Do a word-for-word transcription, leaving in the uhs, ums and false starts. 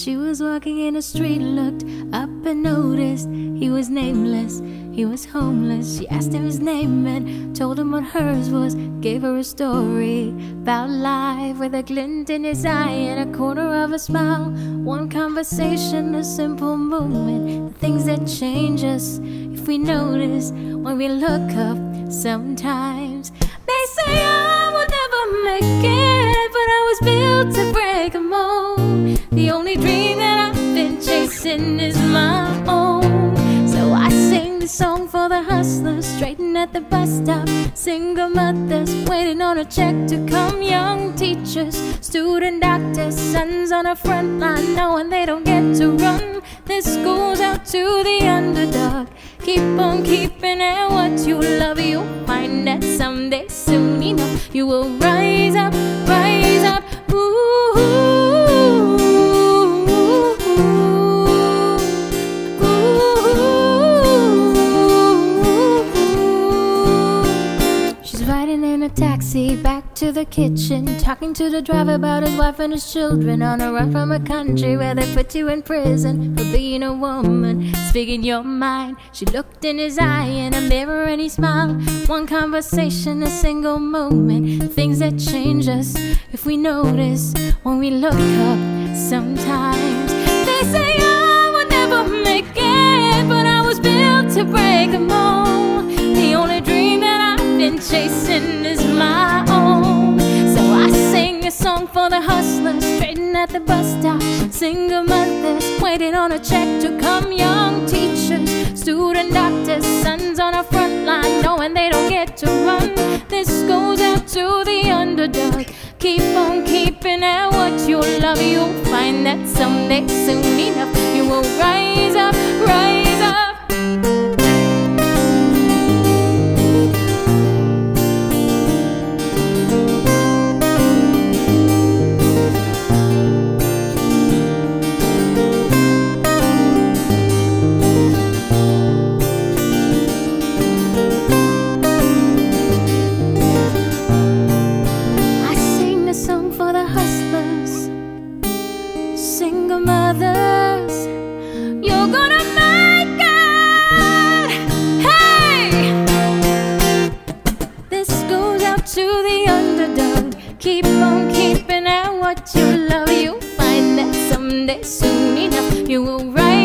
She was walking in the street, looked up and noticed he was nameless, he was homeless. She asked him his name and told him what hers was. Gave her a story about life with a glint in his eye and a corner of a smile. One conversation, a simple moment, the things that change us if we notice when we look up sometimes. They say I will never make it, but I was built to break a mold. The only dream that I've been chasing is my own. So I sing this song for the hustlers straighten at the bus stop, single mothers waiting on a check to come, young teachers, student doctors, sons on the front line knowing they don't get to run. This goes out to the underdog. Keep on keeping at what you love. You'll find that someday, soon enough, you will rise up, rise up. Ooh, ooh, ooh. She's riding in a taxi back to the kitchen, talking to the driver about his wife and his children, on a run from a country where they put you in prison for being a woman, speaking your mind. She looked in his eye in a mirror and he smiled. One conversation, a single moment, things that change us if we notice when we look up sometimes. They say I would never make it, but I was built to break them all. The only dream that I've been chasing is my own. So I sing a song for the hustlers straighten at the bus stop, single mothers waiting on a check to come, young teachers, student doctors, sons on a front line knowing they don't get to run. This goes out to the underdog. Keep on keeping at what you love. You'll find that someday, soon enough, you will rise up, rise up. Mothers, you're gonna make it. Hey, this goes out to the underdog. Keep on keeping at what you love. You'll find that someday, soon enough, you will rise.